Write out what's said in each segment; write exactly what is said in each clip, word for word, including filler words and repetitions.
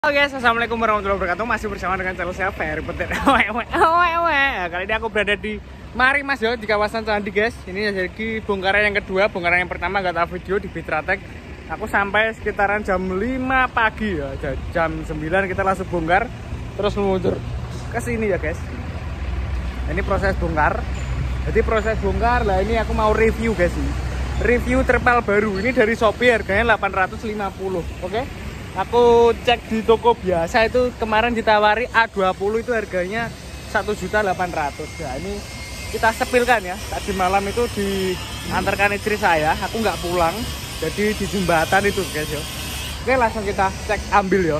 Halo guys, assalamualaikum warahmatullahi wabarakatuh. Masih bersama dengan channel saya Ferry Petir. Kali ini aku berada di Mari Mas Yo, di kawasan Candi guys. Ini jadi bongkaran yang kedua. Bongkaran yang pertama gak tahu video di Fitratek. Aku sampai sekitaran jam lima pagi ya. Jam sembilan kita langsung bongkar, terus meluncur ke sini ya guys. Ini proses bongkar. Jadi proses bongkar lah, ini aku mau review guys. Review terpal baru ini dari Shopee, harganya delapan ratus lima puluh. Oke. Okay? Aku cek di toko biasa itu kemarin ditawari A dua puluh itu harganya satu juta delapan ratus ribu. Ya, ini kita sepilkan ya. Tadi malam itu diantarkan istri saya, aku nggak pulang. Jadi di jembatan itu guys yo. Oke, langsung kita cek ambil yo.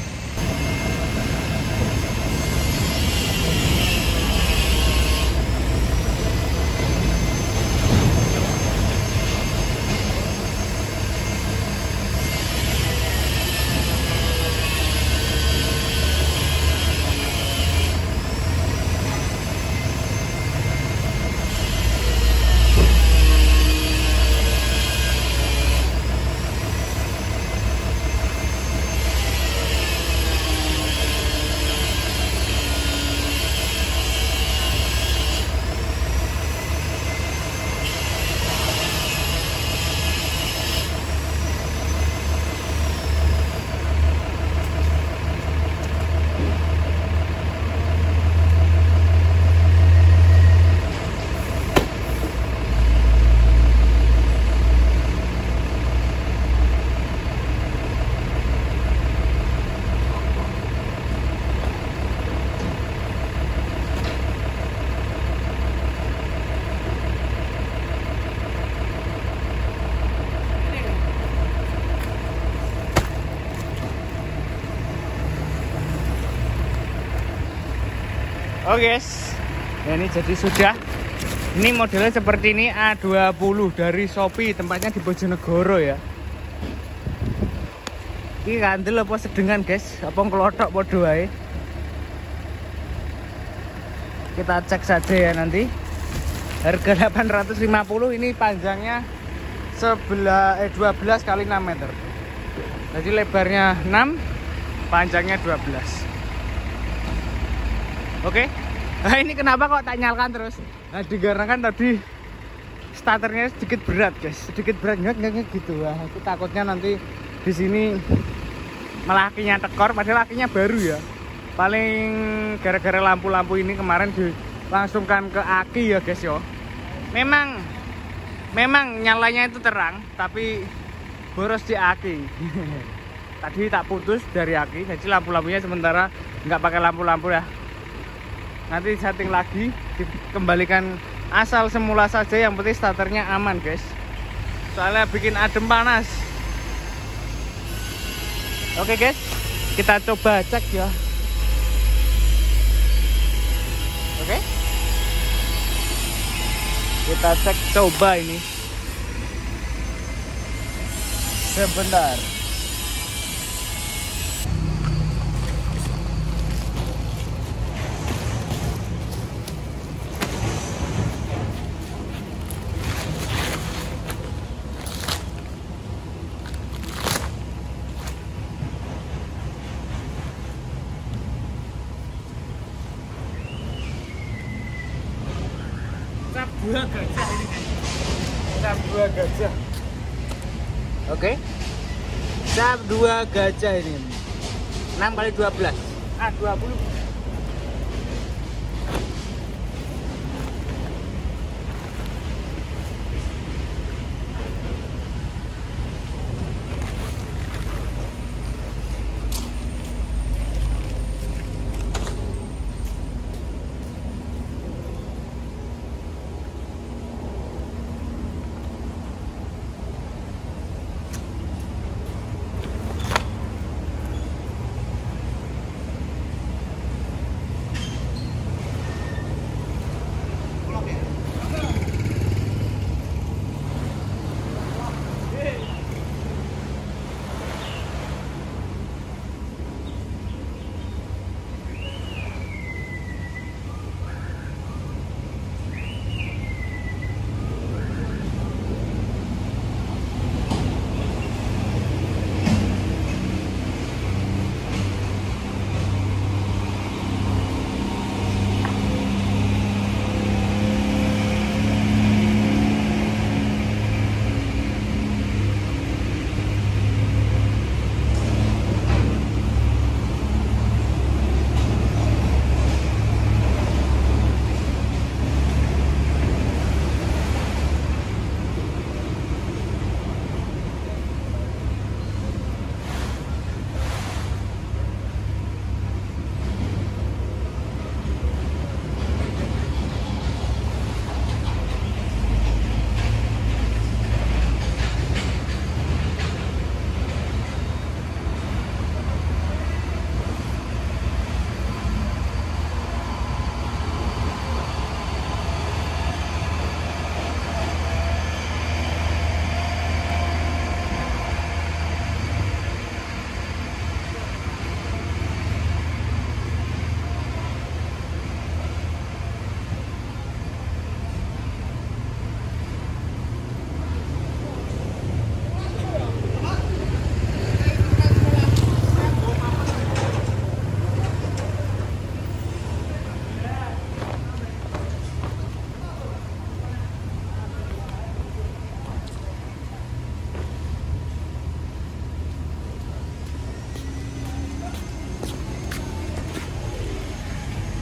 Oke guys, ya, ini jadi sudah. Ini modelnya seperti ini A dua puluh dari Shopee, tempatnya di Bojonegoro ya. Ini kandel apa sedengan guys, apa ngelotok podo ae. Kita cek saja ya nanti. Harga delapan ratus lima puluh, ini panjangnya sebelah eh dua belas kali enam meter. Jadi lebarnya enam, panjangnya dua belas. Oke, nah ini kenapa kok tak nyalakan terus? Nah dikarenakan tadi starternya sedikit berat guys, sedikit berat nggak nggak gitu. Nah, aku takutnya nanti di sini malah akinya tekor, padahal akinya baru ya. Paling gara-gara lampu-lampu ini kemarin dilangsungkan ke aki ya guys yo. Memang, memang nyalanya itu terang, tapi boros di aki. Tadi tak putus dari aki, jadi lampu-lampunya sementara nggak pakai lampu-lampu ya. Nanti setting lagi, dikembalikan asal semula saja, yang penting starternya aman guys. Soalnya bikin adem panas. Oke guys, kita coba cek ya. Oke, kita cek coba ini. Sebentar. Cap dua gajah ini, cap dua gajah. Oke, cap dua gajah ini enam kali dua belas A dua puluh.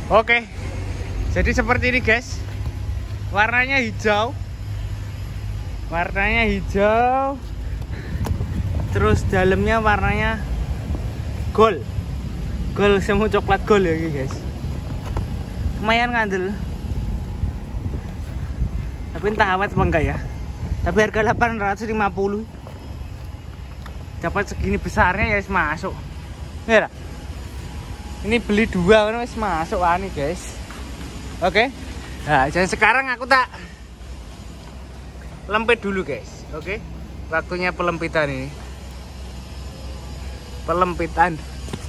Oke, jadi seperti ini guys, warnanya hijau, warnanya hijau, terus dalamnya warnanya gold, gold semu coklat gold ya guys, lumayan ngandel, tapi entah awet apa enggak ya. Tapi harga delapan ratus lima puluh, dapat segini besarnya ya masuk, ya. Ini beli dua kan wis masuk ani guys. Oke. Nah, jadi sekarang aku tak lempit dulu guys. Oke. Waktunya pelempitan ini. Pelempitan.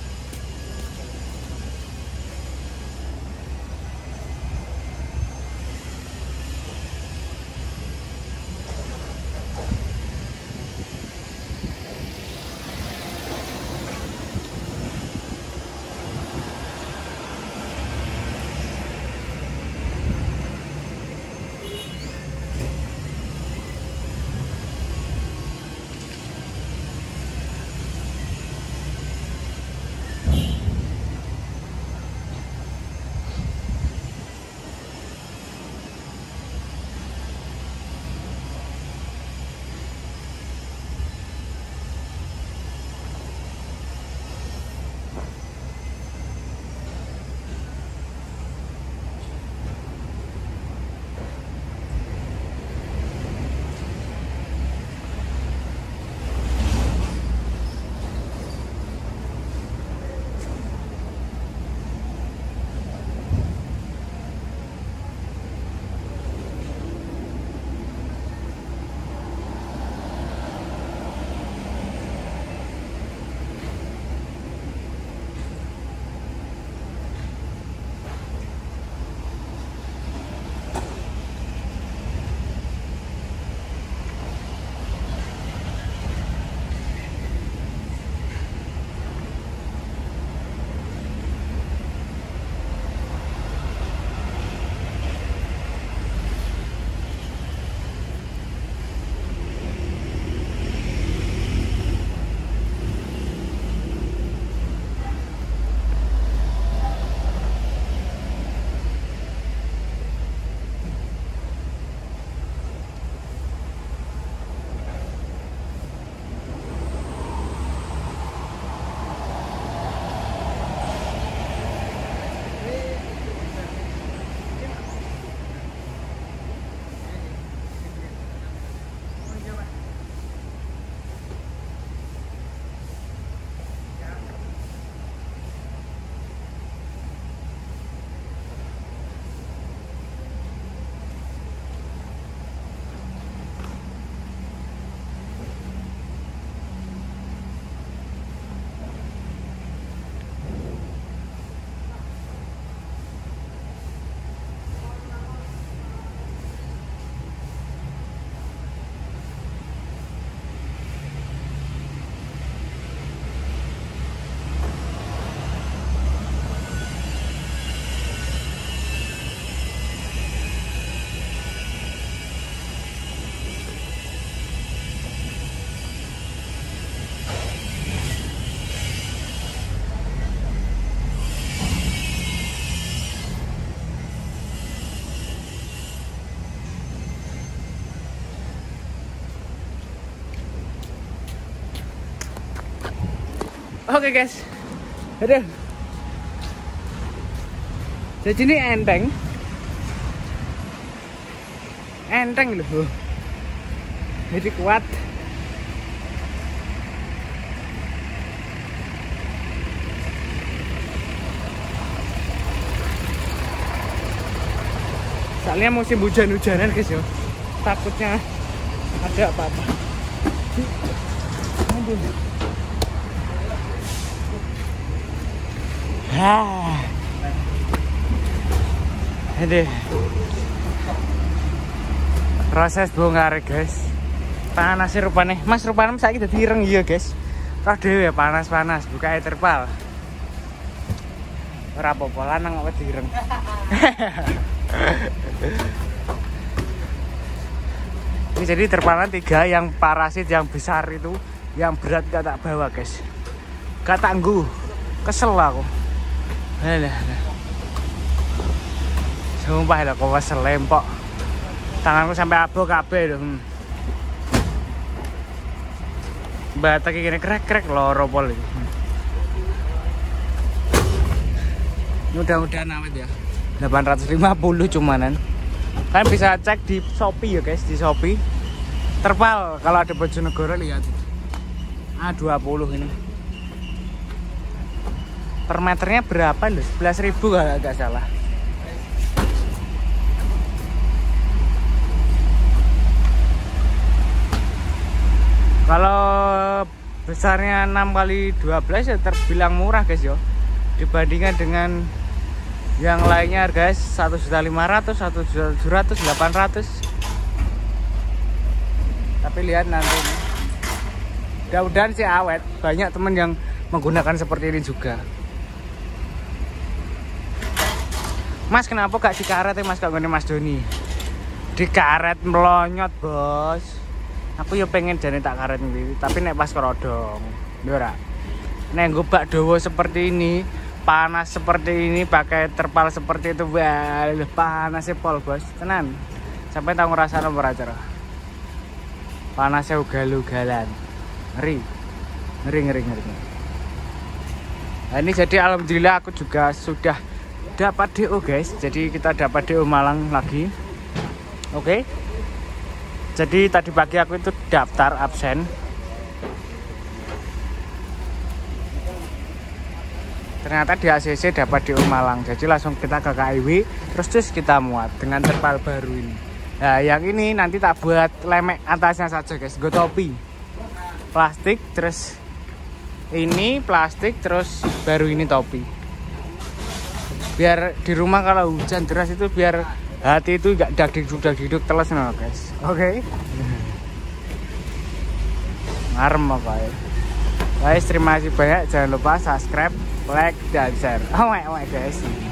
Oke guys, aduh, jadi ini enteng, enteng loh, jadi kuat. Soalnya musim hujan-hujanan guys yo, takutnya ada apa-apa. Ah, aduh, proses bongkar guys, panas sih rupanya. Mas rupanya saya jadi ireng ya guys, roh dewe panas-panas, buka air terpal. Ora apa-apa lanang kok direng. Ini jadi terpalan tiga yang parasit yang besar itu, yang berat gak tak bawa guys, gak tangguh, kesel aku. Alah, alah. Sumpah lah kok selempok. Tanganku sampai abo kabeh lho. Hmm. Batak iki kene krek-krek loro pol iki. Hmm. Mudah-mudahan awet ya. delapan ratus lima puluh cumanan. Kalian bisa cek di Shopee ya guys, di Shopee. Terpal kalau ada Bojonegoro lihat. A dua puluh ini. Per meternya berapa loh? sebelas ribu kalau nggak salah. Kalau besarnya enam kali dua belas ya terbilang murah guys yo. Dibandingkan dengan yang lainnya guys, satu juta lima ratus, satu juta tujuh ratus, delapan ratus. Tapi lihat nanti nih. Mudah-mudahan sih awet. Banyak temen yang menggunakan seperti ini juga. Mas kenapa gak dikaret ya mas, kak gini mas Doni? Dikaret melonyot bos. Aku ya pengen jadi tak karet ini, tapi nek pas kerodong ora. Nek gobak dawa seperti ini, panas seperti ini, pakai terpal seperti itu, wah panasnya pol bos, tenan. Sampai tahu ngerasa nomor acara. Panasnya ugal-ugalan, ngeri, ngeri, ngeri, ngeri. Nah, ini jadi alhamdulillah aku juga sudah dapat D O guys. Jadi kita dapat D O Malang lagi. Oke. Okay. Jadi tadi pagi aku itu daftar absen. Ternyata di A C C dapat D O Malang. Jadi langsung kita ke K I W, terus terus kita muat dengan terpal baru ini. Nah, yang ini nanti tak buat lemek atasnya saja guys. Gue topi. Plastik, terus ini plastik, terus baru ini topi. Biar di rumah kalau hujan deras itu biar hati itu gak dagdikduk-dagdikduk teles no guys. Oke. Okay? Ngarem apa ya. Guys, terima kasih banyak. Jangan lupa subscribe, like, dan share. Oh my, oh my guys.